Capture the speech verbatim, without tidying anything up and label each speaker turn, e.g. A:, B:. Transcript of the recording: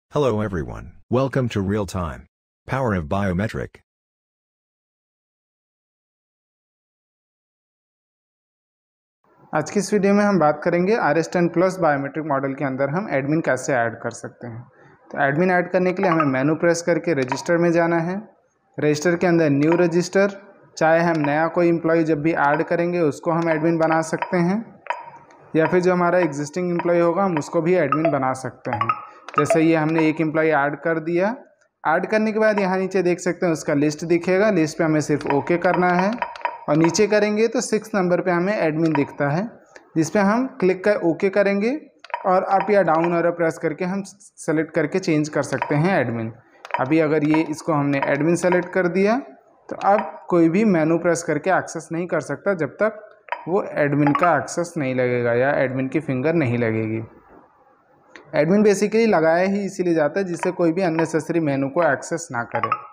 A: Hello everyone, welcome to Real Time. Power of Biometric.
B: आज की इस वीडियो में हम बात करेंगे R S ten plus biometric model के अंदर हम एडमिन कैसे ऐड कर सकते हैं। तो एडमिन ऐड करने के लिए हमें मेनू प्रेस करके रजिस्टर में जाना है। रजिस्टर के अंदर न्यू रजिस्टर, चाहे हम नया कोई एम्प्लॉय जब भी ऐड करेंगे उसको हम एडमिन बना सकते हैं, या फिर जो हमारा एग्जिस्टिंग एम्प्लॉय होगा हम उसको भी एडमिन बना सकते हैं। जैसे ये हमने एक एम्प्लॉय ऐड कर दिया। ऐड करने के बाद यहाँ नीचे देख सकते हैं उसका लिस्ट दिखेगा। लिस्ट पे हमें सिर्फ ओके करना है और नीचे करेंगे तो सिक्स नंबर पे हमें एडमिन दिखता है, जिस पे हम क्लिक कर ओके करेंगे और अप या डाउन एरो प्रेस करके हम सेलेक्ट करके चेंज कर सकते हैं एडमिन। अभी अगर ये इसको हमने एडमिन सेलेक्ट कर दिया तो अब कोई भी मेनू प्रेस करके एक्सेस नहीं कर सकता जब तक वो एडमिन का एक्सेस नहीं लगेगा या एडमिन की फिंगर नहीं लगेगी। एडमिन बेसिकली लगाया ही इसीलिए जाता है जिससे कोई भी अननेसेसरी मेनू को एक्सेस ना करे।